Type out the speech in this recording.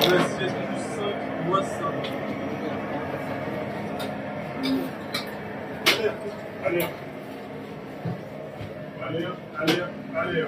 Vas-y, laisse plus 5, moi 5. Allez, allez, allez, allez.